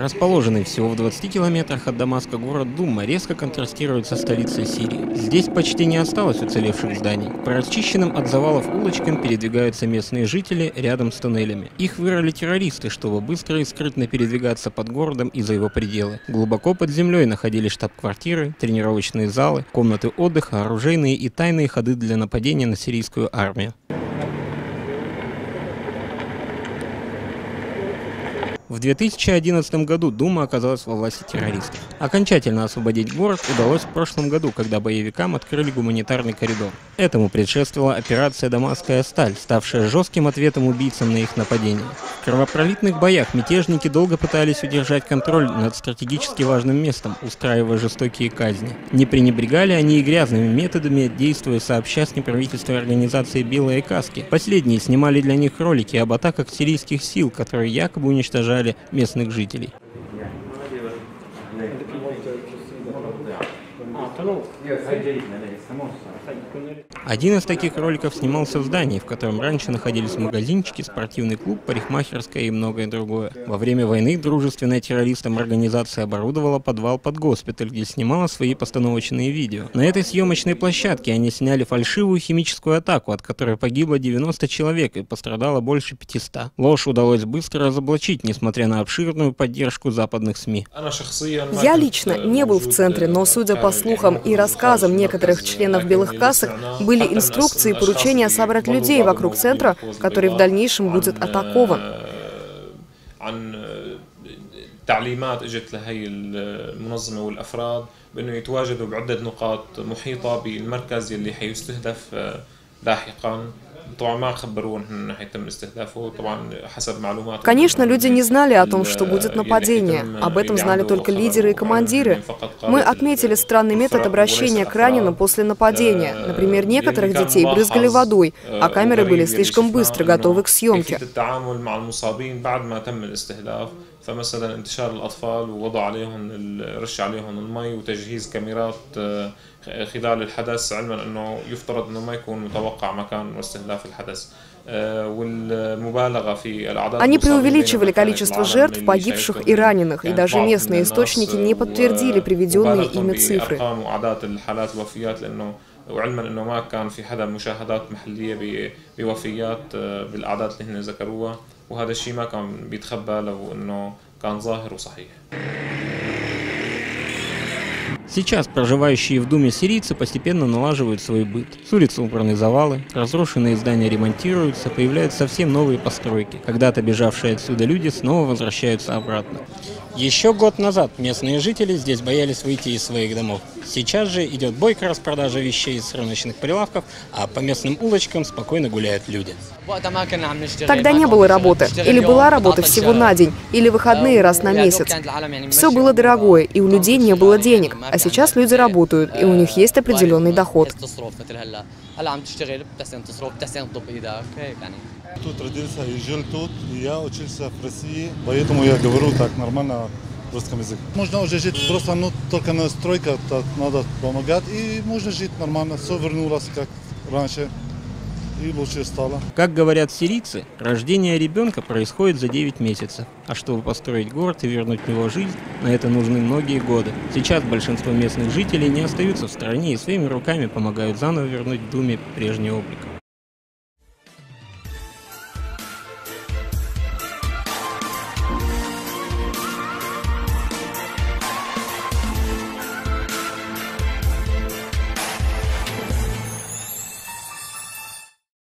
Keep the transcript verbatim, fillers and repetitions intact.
Расположенный всего в двадцати километрах от Дамаска город Дума резко контрастирует со столицей Сирии. Здесь почти не осталось уцелевших зданий. По расчищенным от завалов улочкам передвигаются местные жители рядом с туннелями. Их вырыли террористы, чтобы быстро и скрытно передвигаться под городом и за его пределы. Глубоко под землей находились штаб-квартиры, тренировочные залы, комнаты отдыха, оружейные и тайные ходы для нападения на сирийскую армию. В две тысячи одиннадцатом году Дума оказалась во власти террористов. Окончательно освободить город удалось в прошлом году, когда боевикам открыли гуманитарный коридор. Этому предшествовала операция «Дамасская сталь», ставшая жестким ответом убийцам на их нападение. В кровопролитных боях мятежники долго пытались удержать контроль над стратегически важным местом, устраивая жестокие казни. Не пренебрегали они и грязными методами, действуя сообща с неправительственной организацией «Белые каски». Последние снимали для них ролики об атаках сирийских сил, которые якобы уничтожали местных жителей. Один из таких роликов снимался в здании, в котором раньше находились магазинчики, спортивный клуб, парикмахерская и многое другое. Во время войны дружественная террористам организация оборудовала подвал под госпиталь, где снимала свои постановочные видео. На этой съемочной площадке они сняли фальшивую химическую атаку, от которой погибло девяносто человек и пострадало больше пятисот. Ложь удалось быстро разоблачить, несмотря на обширную поддержку западных СМИ. Я лично не был в центре, но, судя по слухам и рассказам некоторых членов белых касок, были инструкции и поручения собрать людей вокруг центра, который в дальнейшем будет атакован. تعليمات اجت لهي المنظمه والافراد بانه يتواجدوا بعده نقاط محيطه بالمركز اللي حيستهدف لاحقا. Конечно, люди не знали о том, что будет нападение. Об этом знали только лидеры и командиры. Мы отметили странный метод обращения к раненым после нападения. Например, некоторых детей брызгали водой, а камеры были слишком быстро готовы к съемке. فمثلا انتشار الأطفال ووضع عليهم رش عليهم المي وتجهيز كاميرات خلال الحدث علما أنه يفترض أنه ما يكون متوقع مكان واستهداف الحدث. Они преувеличивали количество жертв, погибших и раненых, и даже местные источники не подтвердили приведенные ими цифры. وعلما انه ما كان في حدا مشاهدات محليه بوفيات بالاعداد اللي هن ذكروها وهذا الشيء ما كان بيتخبى لو انه كان ظاهر وصحيح. Сейчас проживающие в Думе сирийцы постепенно налаживают свой быт. С улиц убраны завалы, разрушенные здания ремонтируются, появляются совсем новые постройки. Когда-то бежавшие отсюда люди снова возвращаются обратно. Еще год назад местные жители здесь боялись выйти из своих домов. Сейчас же идет бойкая распродажа вещей с рыночных прилавков, а по местным улочкам спокойно гуляют люди. Тогда не было работы. Или была работа всего на день, или выходные раз на месяц. Все было дорогое, и у людей не было денег. А сейчас люди работают, и у них есть определенный доход. Тут родился и жил тут, и я учился в России, поэтому я говорю так нормально русском языке. Можно уже жить просто, ну, только на стройке надо помогать, и можно жить нормально, все вернулось как раньше, и лучше стало. Как говорят сирийцы, рождение ребенка происходит за девять месяцев, а чтобы построить город и вернуть в него жизнь, на это нужны многие годы. Сейчас большинство местных жителей не остаются в стороне и своими руками помогают заново вернуть в Думе прежний облик.